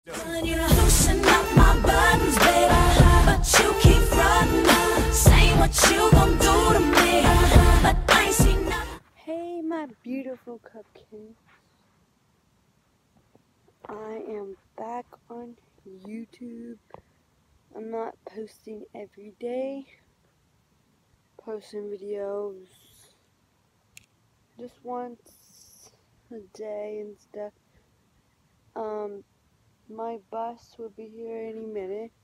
You loosen up my buttons, baby, but you keep running, saying what you gon' do to me, but I ain't seen nothing. Hey, my beautiful cupcakes. I am back on YouTube. I'm not posting every day. Posting videos just once a day and stuff. My bus will be here any minute.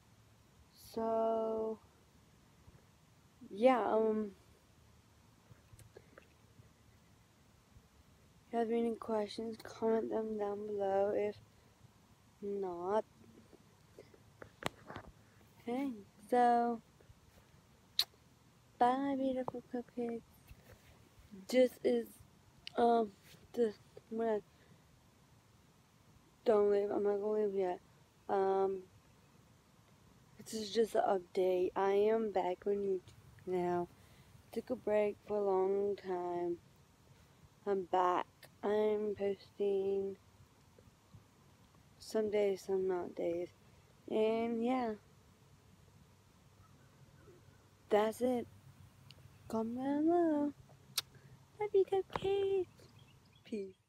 So, yeah, if you have any questions, comment them down below. If not, okay, so, bye, my beautiful cupcakes. This is, this, when I don't leave, I'm not gonna leave yet. This is just an update. I am back on YouTube now. Took a break for a long time. I'm back. I'm posting some days, some not days. And yeah, that's it. Comment down below. Love you, cupcakes. Peace.